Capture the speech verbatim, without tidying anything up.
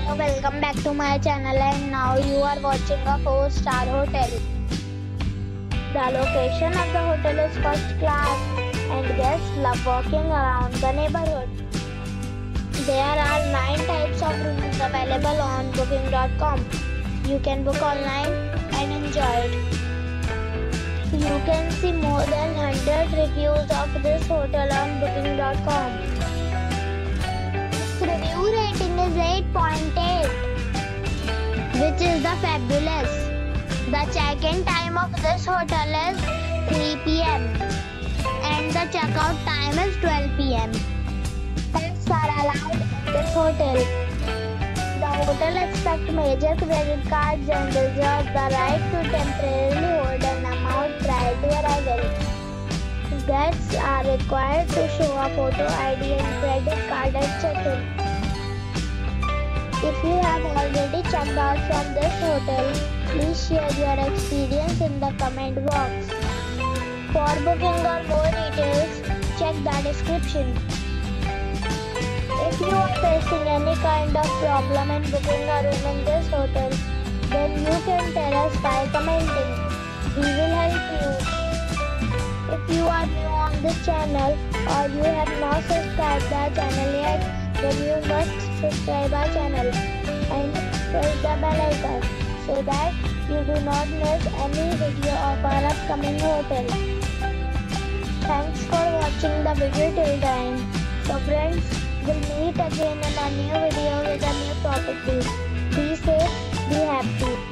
welcome back to my channel, and now you are watching a four star hotel. The location of the hotel is first class and guests love walking around the neighborhood. There are nine types of rooms available on booking dot com. You can book online and enjoy it. You can see more than one hundred reviews of this hotel on booking dot com. Its review rating is eight point eight, which is the fabulous. The check-in time of this hotel is three p m and the checkout time is twelve p m Pets are allowed in this hotel. The hotel accepts major credit cards and reserves the right to temporarily hold an amount prior to arrival. Guests are required to show a photo I D and credit card at check-in. If you have already checked out from this hotel, please share your experience in the comment box. For booking or more details, check the description. If you are facing any kind of problem in booking a room in this hotel, then you can tell us by commenting. We will help you. If you are new on this channel or you have not subscribed our channel yet, then you must subscribe our channel and press the bell icon so that you do not miss any video of our upcoming hotel. Thanks for watching the video till the end. So friends, we'll meet again in a new video with a new property. Be safe, be happy.